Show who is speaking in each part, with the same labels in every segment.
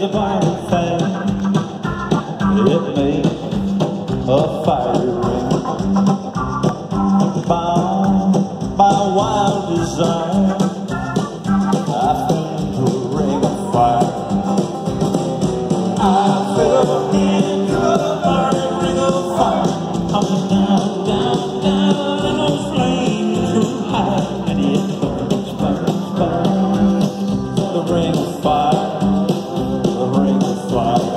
Speaker 1: a burning flame. It makes a fiery ring. Bound by wild desire, I feel a ring of fire. I fell into a burning ring of fire. Coming down, down, down, and those flames grew high, and it burns, burns, burns. The ring of fire, the ring of fire.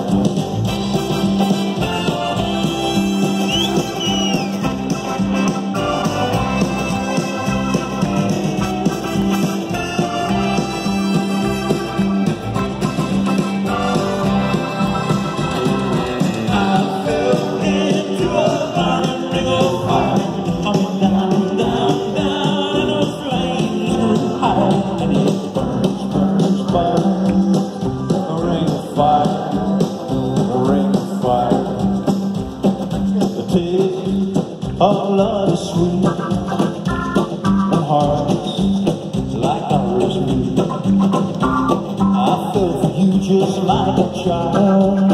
Speaker 1: Of love is sweet, and hearts like ours meet. I feel for you just like a child.